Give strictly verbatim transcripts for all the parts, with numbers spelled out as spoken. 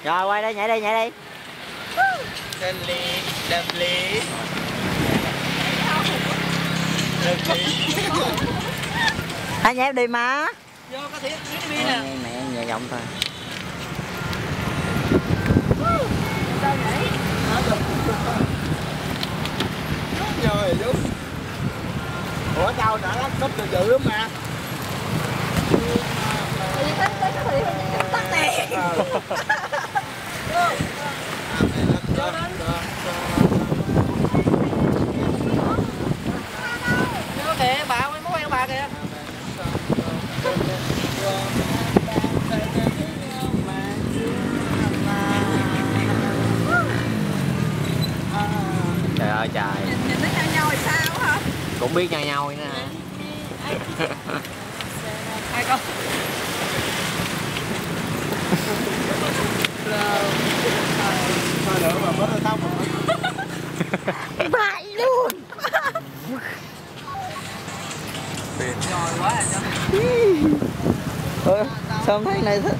Rồi quay đây, nhảy đi, nhảy đi. Đâm lý, đâm lý. Hãy nhảy đi má. Vô có thiết đi nè. Mẹ nhẹ giọng thôi. Sao nhảy? Rồi đúng. Ủa đâu đã lắm cấp từ dữ lắm mà. Thì tính tới cái thì tắt tiền. Vô kìa bà, mới muốn quen bà kìa. Trời ơi trời. Nhìn nhìn nó nhau nhau thì sao hả? Cũng biết nhau nhau vậy nè hả? Hai con. Thôi nữa mà bớt tóc rồi. Bại luôn. Biển nhồi quá à cho. Ủa, sao không thấy này thích?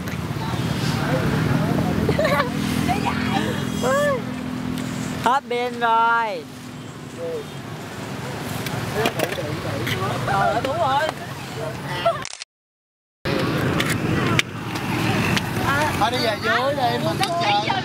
Hết pin rồi. Rồi đúng rồi. Thôi đi về dưới đi, mình chờ.